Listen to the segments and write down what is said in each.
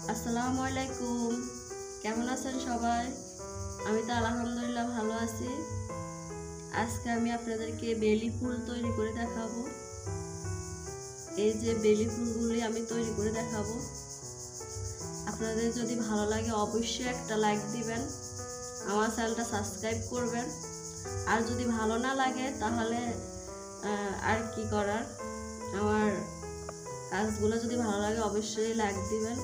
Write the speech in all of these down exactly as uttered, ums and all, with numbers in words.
আসসালামু আলাইকুম। কেমন আছেন সবাই? আমি তো আলহামদুলিল্লাহ ভালো আছি। আজকে আমি আপনাদেরকে বেলি ফুল তৈরি করে দেখাবো। এই যে বেলি ফুলগুলি আমি তৈরি করে দেখাবো। আপনাদের যদি ভালো লাগে অবশ্যই একটা লাইক দিবেন, আমার চ্যানেলটা সাবস্ক্রাইব করবেন। আর যদি ভালো না লাগে তাহলে আর কি করার, আমার কাজগুলো যদি ভালো লাগে অবশ্যই লাইক দিবেন।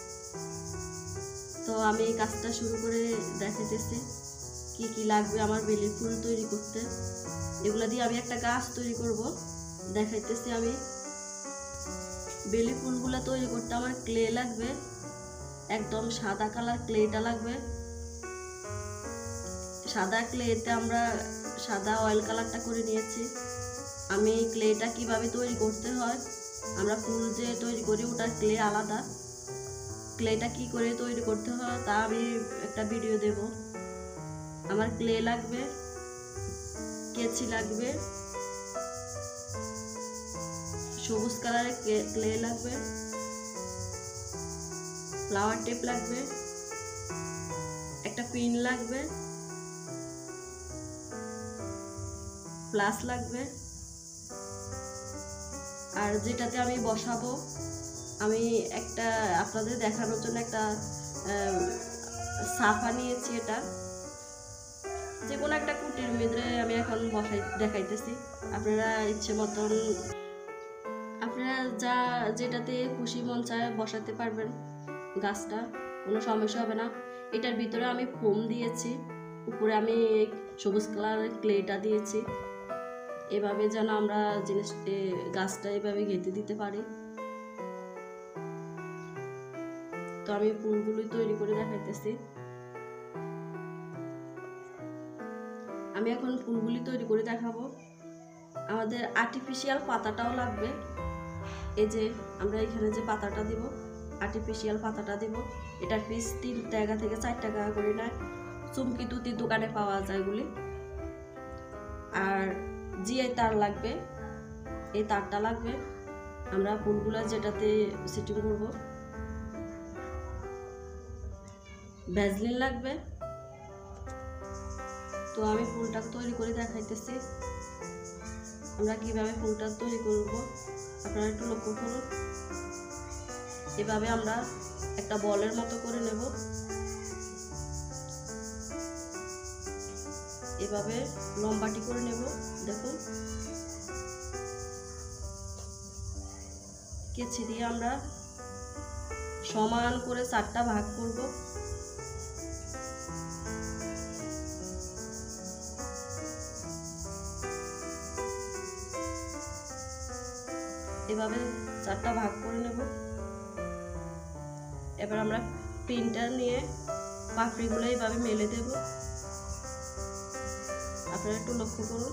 তো আমি এই কাজটা শুরু করে দেখাতেছি কি কি লাগবে আমার বেলি ফুল তৈরি করতে। এগুলো দিয়ে আমি একটা গাছ তৈরি করব, দেখাইতেছি। আমি বেলি ফুলগুলো তৈরি করতে আমার ক্লে লাগবে, একদম সাদা কালার ক্লেটা লাগবে। সাদা ক্লেতে আমরা সাদা অয়েল কালারটা করে নিয়েছি। আমি ক্লেটা কিভাবে তৈরি করতে হয়, আমরা ফুল যে তৈরি করি ওটার ক্লে আলাদা, ক্লেটা কি করে তৈরি করতে হয় তা আমি একটা ভিডিও দেব। আমার ক্লে লাগবে, কেচি লাগবে, সবুজ কালারের ক্লে লাগবে, ফ্লাওয়ার টেপ লাগবে, একটা পিন লাগবে, প্লাস লাগবে। আর যেটাতে আমি বসাবো, আমি একটা আপনাদের দেখানোর জন্য একটা সাফা নিয়েছি। এটা যে কোনো একটা কুটির মধ্যে আমি এখন বসাই দেখাইতেছি। আপনারা ইচ্ছে মতন আপনারা যা যেটাতে খুশি মন চায় বসাতে পারবেন গাছটা, কোনো সমস্যা হবে না। এটার ভিতরে আমি ফোম দিয়েছি, উপরে আমি সবুজ কালারের ক্লেটা দিয়েছি, এভাবে যেন আমরা জিনিস গাছটা এভাবে গেঁথে দিতে পারি। তো আমি ফুলগুলি তৈরি করে দেখাইতেছি। আমি এখন ফুলগুলি তৈরি করে দেখাবো। আমাদের আর্টিফিশিয়াল পাতাটাও লাগবে। এই যে আমরা এখানে যে পাতাটা দিব, আর্টিফিশিয়াল পাতাটা দিব। এটার পিস তিন টাকা থেকে চার টাকা করে নেয়, চুমকি তুতির দোকানে পাওয়া যায় এগুলি। আর জিআই তার লাগবে, এই তারটা লাগবে আমরা ফুলগুলো যেটাতে সেটিং করব। ভ্যাসলিন লাগবে। তো আমি ফুলটা তৈরি করে দেখাইতেছি আমরা কিভাবে ফুলটা তৈরি করব, আপনারা একটু লক্ষ্য করুন। এভাবে আমরা একটা বলের মতো করে নেব, এভাবে লম্বাটি করে নেব। দেখুন, কেচি দিয়ে আমরা সমান করে চারটা ভাগ করব। এভাবে চারটা ভাগ করে নেব। এবার আমরা পিনটা নিয়ে পাপড়িগুলো এইভাবে মেলে দেব। আপনারা একটু লক্ষ্য করুন,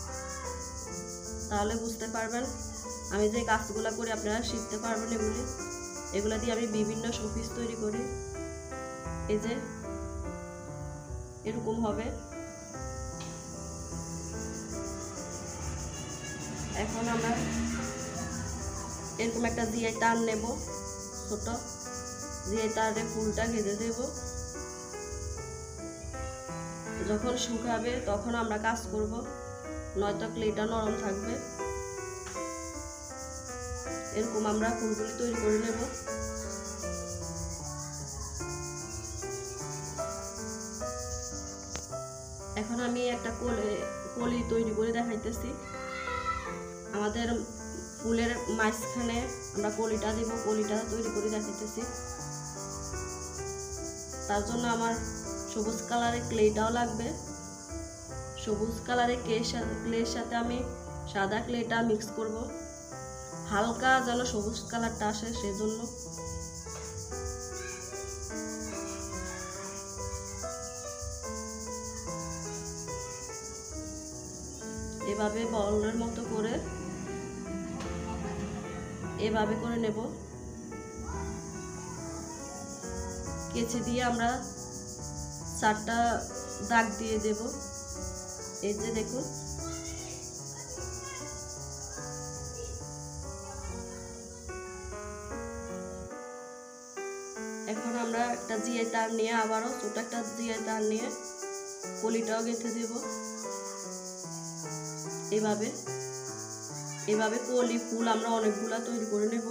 তাহলে বুঝতে পারবেন আমি যে কাজগুলো করি আপনারা শিখতে পারবেন। এগুলি এগুলো দিয়ে আমি বিভিন্ন শোপিস তৈরি করি। এই যে এরকম হবে। এখন আমরা এরকম একটা জিআই তার নেব, ছোট জিআই তারে ফুলটা গেঁথে দেব। যখন শুকাবে তখন আমরা কাজ করব, নয়তো ক্লেটা নরম থাকবে। এরকম আমরা ফুলগুলি তৈরি করে নেব। এখন আমি একটা কলি কলি তৈরি করে দেখাইতেছি। আমাদের ফুলের মাঝখানে আমরা কলিটা দিব, কলিটা তৈরি করে দেখাইতেছি। তার জন্য আমার সবুজ কালারের ক্লেটাও লাগবে। সবুজ কালারের ক্লের সাথে আমি সাদা ক্লেটা মিক্স করব, হালকা যেন সবুজ কালারটা আসে সেজন্য। এভাবে বলের মতো করে এভাবে করে নেব। কেচি দিয়ে আমরা চারটা দাগ দিয়ে দেব। এই যে দেখুন, এখন আমরা একটা জিআই তার নিয়ে আবারও ছোট একটা জিআই তার নিয়ে কলিটাও গেঁথে দেব। এভাবে এভাবে কলি ফুল আমরা অনেকগুলা তৈরি করে নেব।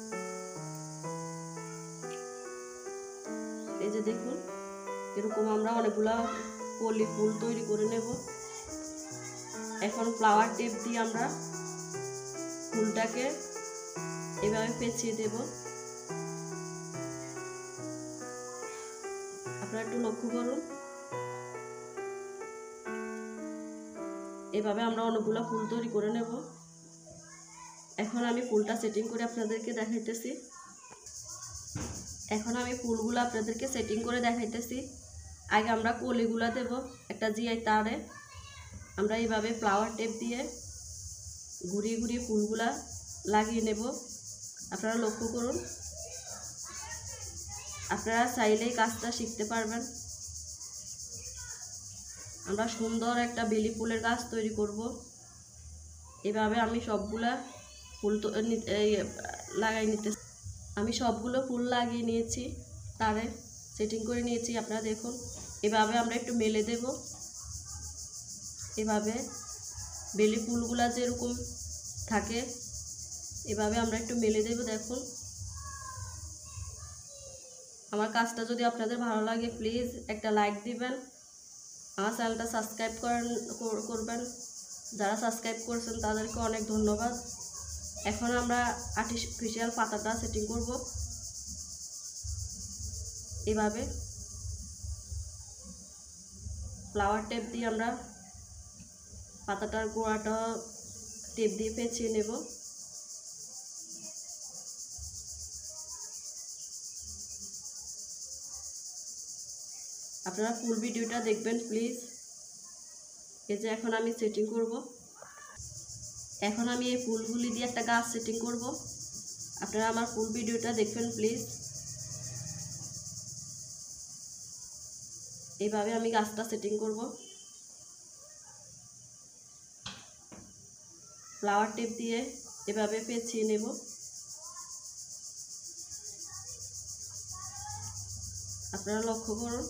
এই যে দেখুন, এরকম আমরা অনেকগুলা কলি ফুল তৈরি করে নেব। এখন ফ্লাওয়ার টেপ দিয়ে আমরা ফুলটাকে এভাবে পেঁচিয়ে দেব। আপনারা একটু লক্ষ্য করুন, এভাবে আমরা অনেকগুলো ফুল তৈরি করে নেব। এখন আমি ফুলটা সেটিং করে আপনাদেরকে দেখাইতেছি। এখন আমি ফুলগুলো আপনাদেরকে সেটিং করে দেখাইতেছি। আগে আমরা কলিগুলা দেব একটা জিআই তারে। আমরা এইভাবে ফ্লাওয়ার টেপ দিয়ে ঘুরিয়ে ঘুরিয়ে ফুলগুলা লাগিয়ে নেব। আপনারা লক্ষ্য করুন, আপনারা চাইলেই কাজটা শিখতে পারবেন। আমরা সুন্দর একটা বেলি ফুলের গাছ তৈরি করব। এভাবে আমি সবগুলা ফুল তো লাগাই নিতে আমি সবগুলো ফুল লাগিয়ে নিয়েছি, তারে সেটিং করে নিয়েছি। আপনারা দেখুন, এভাবে আমরা একটু মেলে দেব। এভাবে বেলি ফুলগুলা যেরকম থাকে এভাবে আমরা একটু মেলে দেব। দেখুন, আমার কাজটা যদি আপনাদের ভালো লাগে প্লিজ একটা লাইক দিবেন, আমার চ্যানেলটা সাবস্ক্রাইব করেন করবেন। যারা সাবস্ক্রাইব করেছেন তাদেরকে অনেক ধন্যবাদ। এখন আমরা আর্টিফিশিয়াল পাতাটা সেটিং করব। এভাবে ফ্লাওয়ার টেপ দিয়ে আমরা পাতাটার গোড়াটা টেপ দিয়ে পেঁচিয়ে নেব। আপনারা ফুল ভিডিওটা দেখবেন প্লিজ। এই যে এখন আমি সেটিং করব। এখন আমি এই ফুলগুলি দিয়ে একটা গাছ সেটিং করব। আপনারা আমার ফুল ভিডিওটা দেখবেন প্লিজ। এইভাবে আমি গাছটা সেটিং করব। ফ্লাওয়ার টেপ দিয়ে এভাবে পেঁচিয়ে নেব। আপনারা লক্ষ্য করুন,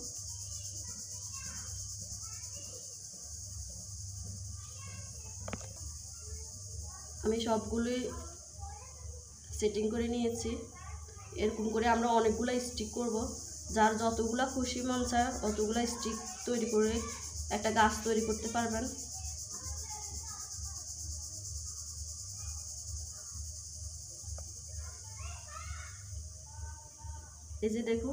আমি সবগুলোই সেটিং করে নিয়েছি। এরকম করে আমরা অনেকগুলো স্টিক করব। যার যতগুলো খুশি মন চায় অতগুলো স্টিক তৈরি করে একটা গাছ তৈরি করতে পারবেন। এই যে দেখুন,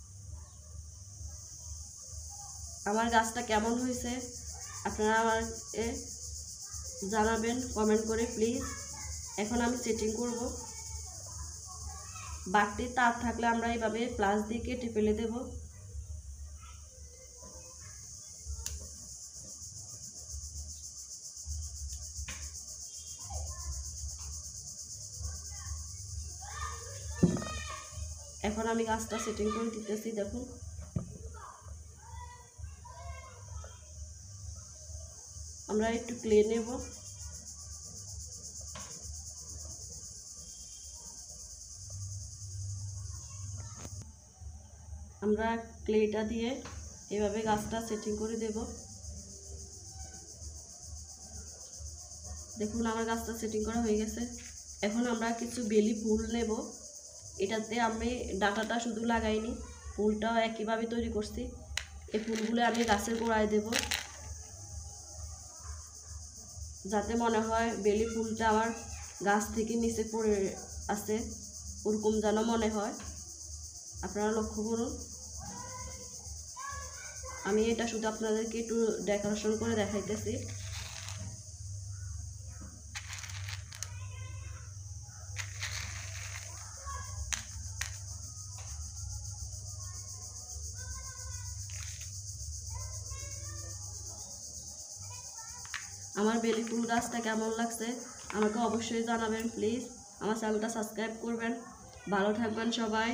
আমার গাছটা কেমন হয়েছে আপনারা আমাকে জানাবেন কমেন্ট করে প্লিজ। এখন আমি সেটিং করব। বাড়তি তার থাকলে আমরা এইভাবে প্লাস দিয়ে কেটে ফেলে দেব। এখন আমি গাছটা সেটিং করে দিতেছি। দেখুন, আমরা একটু ক্লে নেব। আমরা ক্লেটা দিয়ে এভাবে গাছটা সেটিং করে দেব। দেখুন, আমার গাছটা সেটিং করা হয়ে গেছে। এখন আমরা কিছু বেলি ফুল নেব। এটাতে আমি ডাঁটাটা শুধু লাগাইনি, ফুলটাও একইভাবে তৈরি করছি। এই ফুলগুলো আমি গাছের গোড়ায় দেব, যাতে মনে হয় বেলি ফুলটা আমার গাছ থেকে নিচে পড়ে আছে, ওরকম যেন মনে হয়। আপনারা লক্ষ্য করুন, আমি এটা শুধু আপনাদেরকে একটু ডেকোরেশন করে দেখাইতেছি। আমার বেলি ফুল গাছটা কেমন লাগছে আমাকে অবশ্যই জানাবেন প্লিজ। আমার চ্যানেলটা সাবস্ক্রাইব করবেন। ভালো থাকবেন সবাই।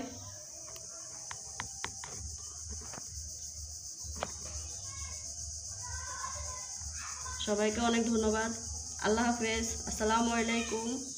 সবাইকে অনেক ধন্যবাদ। আল্লাহ হাফেজ। আসসালামু আলাইকুম।